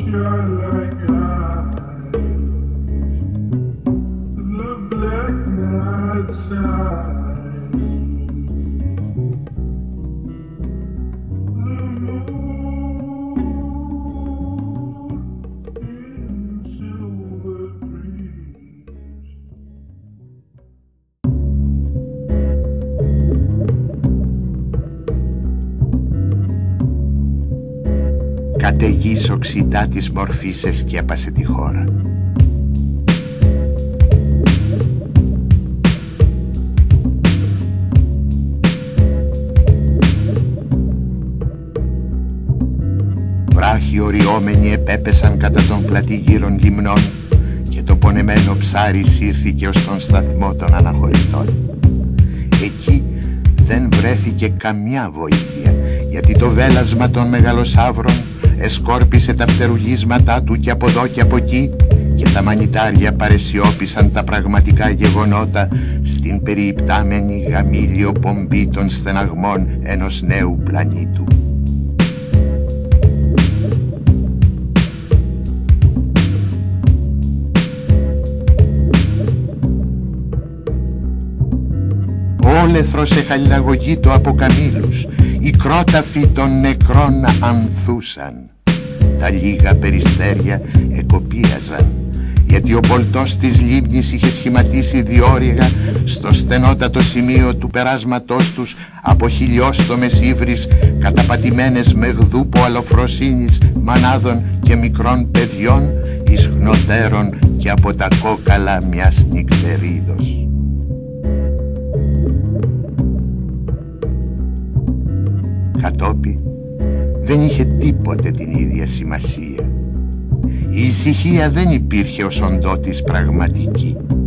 Καταιγής οξυτά της μορφής εσκέπασε τη χώρα. Βράχοι οριόμενοι επέπεσαν κατά των πλατηγύρων λιμνών και το πονεμένο ψάρι σύρθηκε ως τον σταθμό των αναχωρητών. Εκεί δεν βρέθηκε καμιά βοήθεια, γιατί το βέλασμα των μεγαλοσαύρων εσκόρπισε τα φτερουγίσματά του και από εδώ και από εκεί, και τα μανιτάρια παρεσιώπησαν τα πραγματικά γεγονότα στην περιυπτάμενη γαμήλιο πομπή των στεναγμών ενός νέου πλανήτου. Όλεθρος εχαλιλαγωγείτο από καμήλους, οι κρόταφοι των νεκρών ανθούσαν. Τα λίγα περιστέρια εκοπίαζαν, γιατί ο πολτός της λίμνης είχε σχηματίσει διόρυγα στο στενότατο σημείο του περάσματός τους από χιλιόστομες ύβρις καταπατημένες με γδούπο αλοφροσύνης μανάδων και μικρών παιδιών, ισχνοτέρων και από τα κόκαλα μιας νυχτερίδος. Κατόπι δεν είχε τίποτε την ίδια σημασία. Η ησυχία δεν υπήρχε ως οντότης πραγματική.